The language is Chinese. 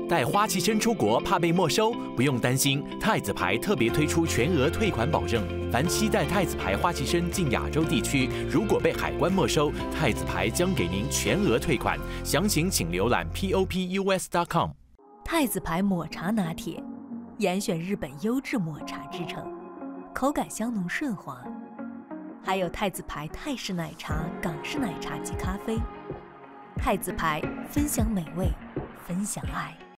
带花旗参出国怕被没收？不用担心，太子牌特别推出全额退款保证。凡期带太子牌花旗参进亚洲地区，如果被海关没收，太子牌将给您全额退款。详情请浏览 popus.com。 太子牌抹茶拿铁，严选日本优质抹茶制成，口感香浓顺滑。还有太子牌泰式奶茶、港式奶茶及咖啡。太子牌分享美味，分享爱。